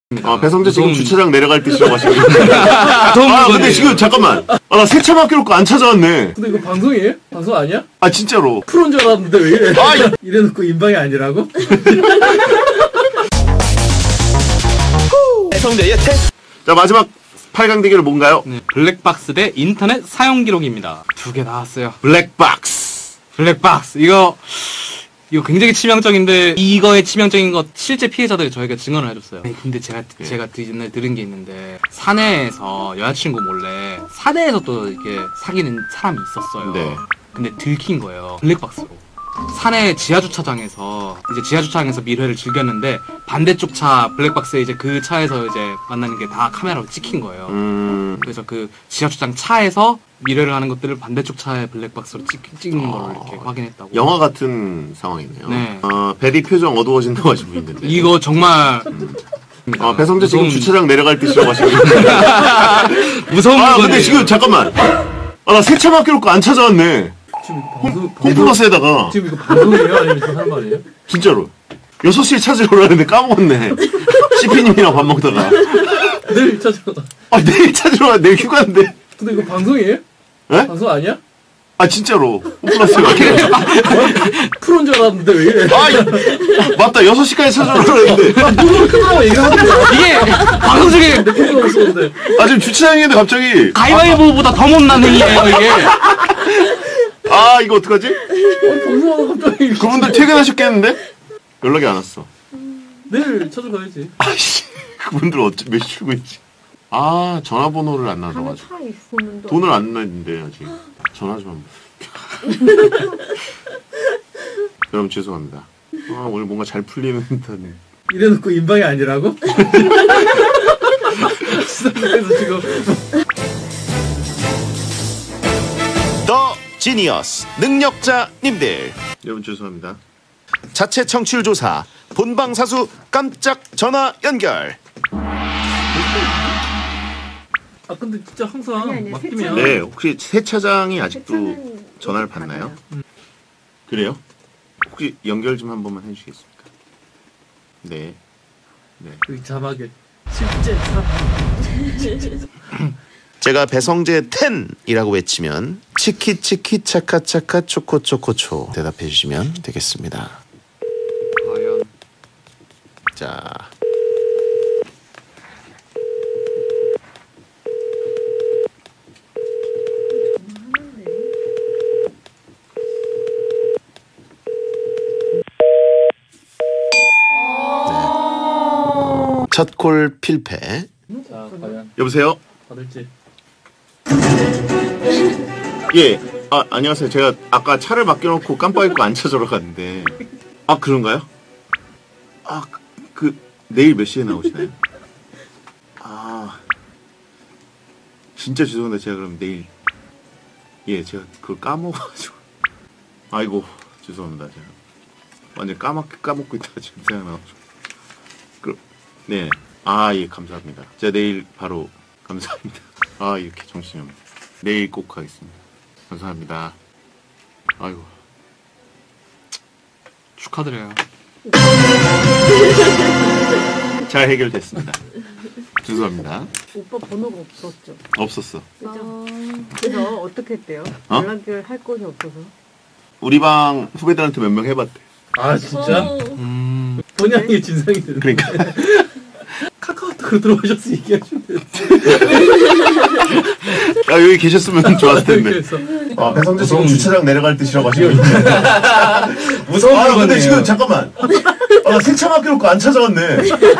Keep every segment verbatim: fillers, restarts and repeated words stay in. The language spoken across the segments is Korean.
아, 배성재 지금 무서운... 주차장 내려갈 때 시작하시고. 아, 근데 지금 잠깐만. 아, 나 세차 맡겨놓고 안 찾아왔네. 근데 이거 방송이에요? 방송 아니야? 아, 진짜로. 프로인 줄 알았는데 왜 이래? 아, 이래놓고 인방이 아니라고? 배성재의 테. 자, 마지막 팔 강 대결은 뭔가요? 네, 블랙박스 대 인터넷 사용 기록입니다. 두 개 나왔어요. 블랙박스. 블랙박스. 이거 이거 굉장히 치명적인데 이거의 치명적인 것 실제 피해자들이 저에게 증언을 해줬어요. 네, 근데 제가 네. 제가 옛날에 들은 게 있는데 사내에서 여자친구 몰래 사내에서 또 이렇게 사귀는 사람이 있었어요. 네. 근데 들킨 거예요. 블랙박스로. 사내 지하주차장에서 이제 지하주차장에서 밀회를 즐겼는데 반대쪽 차 블랙박스에 이제 그 차에서 이제 만나는 게 다 카메라로 찍힌 거예요. 음... 그래서 그 지하주차장 차에서 밀회를 하는 것들을 반대쪽 차에 블랙박스로 찍, 찍는 아... 걸 이렇게 확인했다고. 영화 같은 상황이네요. 네. 어, 베리 표정 어두워진다고 하시고 있는데. 이거 정말. 음. 아, 배성재 지금 무서운... 주차장 내려갈 때 시작하시고 무서운 아, 근데 지금 잠깐만. 아, 나 세차 맡겨놓고 안 찾아왔네. 지금 방송, 홈플러스에다가 지금 이거 방송이에요? 아니면 이거 하는 말이에요? 진짜로 여섯 시에 찾으러 오라는데 까먹었네. 씨피님이랑 밥 먹다가 내일 찾으러 아, 내일 찾으러 와. 내일 휴가인데. 근데 이거 방송이에요? 네? 방송 아니야? 아, 진짜로 홈플러스에 맡겨. 프로인 줄 알았는데 왜 이래? 아, 맞다. 여섯 시까지 찾으러 오라는데. 아, 누구 끝나고 얘기하는 거야? 이게 방송 중에 내 폰도 없었는데. 아, 지금 주차장인데 갑자기 가위바위보보다 더 못난 행위예요 이게. 아, 이거 어떡하지? 어, 방송하다 갑자기. 그분들 퇴근하셨겠는데? 연락이 안 왔어. 내일 찾으러 가야지. 아씨, 그분들 어째 몇 시 출근이지? 아, 전화번호를 안 놔줘가지고. 돈을 안 냈는데 아직. 전화 좀 한번. 여러분 죄송합니다. 아, 오늘 뭔가 잘 풀리는 듯한. 이래놓고 인방이 아니라고? 그래서 지금. 더 지니어스 능력자님들. 여러분 죄송합니다. 자체 청취율 조사 본방사수 깜짝 전화 연결. 아, 근데 진짜 항상 아니, 아니, 맡기면. 네, 혹시 세차장이 아직도 세차는 전화를 받나요? 음. 그래요? 혹시 연결 좀 한 번만 해주시겠습니까? 네. 네. 그 자막에 실제 사람. 제가 배성재 텐이라고 외치면 치키 치키 차카 차카 초코 초코 초 대답해 주시면 되겠습니다. 과연. 자. 첫 콜 필패. 자, 과연 여보세요? 받을지. 예. 아, 안녕하세요. 제가 아까 차를 맡겨놓고 깜빡 잊고 안 찾으러 갔는데. 아, 그런가요? 아, 그, 그 내일 몇 시에 나오시나요? 아, 진짜 죄송한데 제가 그럼 내일. 예, 제가 그걸 까먹어가지고. 아이고, 죄송합니다. 제가 완전 까먹, 까먹고 있다가 지금 생각나가지고. 그럼, 네. 아, 예, 감사합니다. 제가 내일 바로, 감사합니다. 아, 이렇게 정신이 없네. 내일 꼭 하겠습니다. 감사합니다. 아이고. 축하드려요. 잘 해결됐습니다. 죄송합니다. 오빠 번호가 없었죠? 없었어. 그죠? 그래서 어떻게 했대요? 어? 연락을 할 곳이 없어서. 우리 방 후배들한테 몇 명 해봤대. 아, 진짜? 음. 본향의 진상이 되는. 그러니까. 카카오톡으로 들어오셔서 얘기하시면 돼요. 아, 여기 계셨으면 좋았을 텐데. 그래서. 아, 배성재 지금 무서운... 주차장 내려갈 때 싫어가지고. 무서운 아, 물건이에요. 근데 지금 잠깐만. 아, 나 세차 맡겨놓고 안 찾아왔네.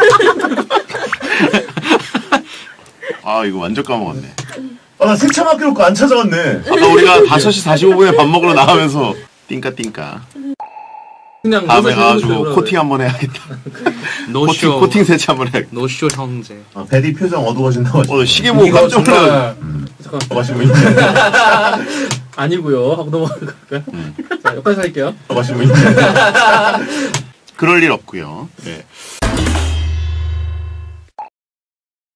아, 이거 완전 까먹었네. 아, 나 세차 맡겨놓고 안 찾아왔네. 아까 우리가 다섯 시 사십오 분에 밥 먹으러 나가면서 띵까띵까. 그냥 다음에 가가지고 코팅 한번 해야겠다. 노쇼. 코팅, 코팅 세차 한번 해야겠다. 노쇼 형제. 아, 베리 표정 어두워진다고 하시고. 어, 시계 보고 이거 깜짝 놀라. 음. 잠깐. 하시고 있네. 아니고요. 하고 넘어갈까요? 음. 자, 여기까지 할게요. 하시고 있네. 그럴 일 없고요. 네.